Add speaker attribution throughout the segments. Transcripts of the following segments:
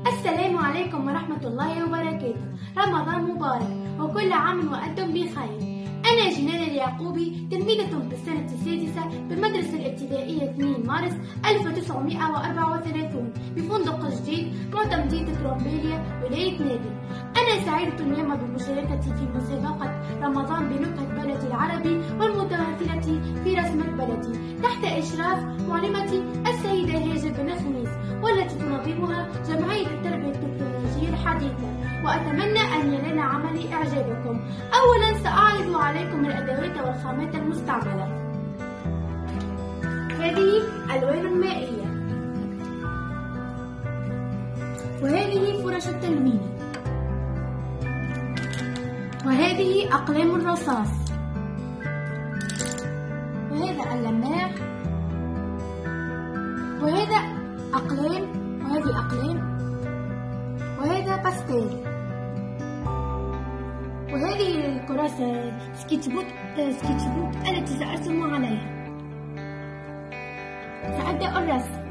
Speaker 1: السلام عليكم ورحمة الله وبركاته. رمضان مبارك وكل عام وأنتم بخير. أنا جنان اليعقوبي، تلميذة بالسنة السادسة بالمدرسة الابتدائية 2 مارس 1934 بفندق جديد معتمدية ترومبيليا ولاية نابل. أنا سعيدة اليوم بمشاركتي في مسابقة رمضان بنكهة بلدي العربي والمتمثلة في رسمة بلدي تحت إشراف معلمتي السيدة هاجر بن خميس، والتي تنظمها جمعية التربية التكنولوجية الحديثة، وأتمنى أن ينال عملي إعجابكم. أولا سأعرض عليكم الأدوات والخامات المستعملة. هذه ألوان مائية، وهذه فرش التلوين، وهذه أقلام الرصاص، وهذا اللماع، وهذا أقلام، وهذه أقلام، وهذا باستيل، وهذه الكراسة سكتش بوك التي سأرسم عليها. سأبدأ الرسم.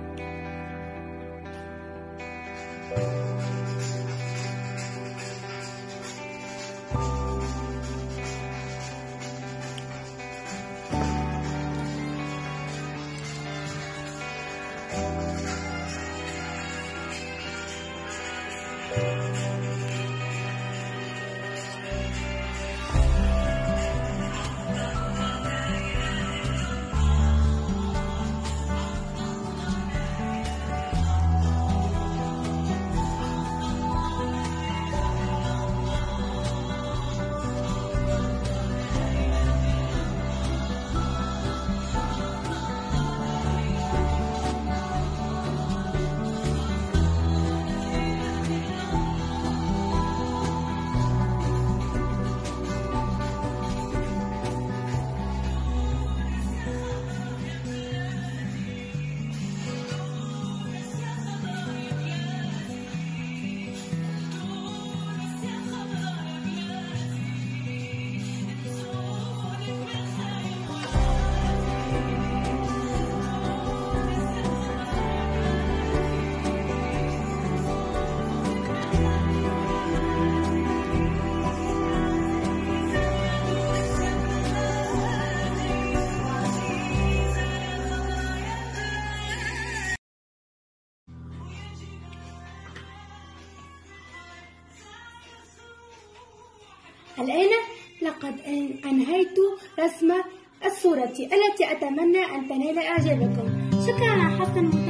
Speaker 1: الآن لقد أنهيت رسم الصورة التي أتمنى أن تنال إعجابكم. شكرا على حسن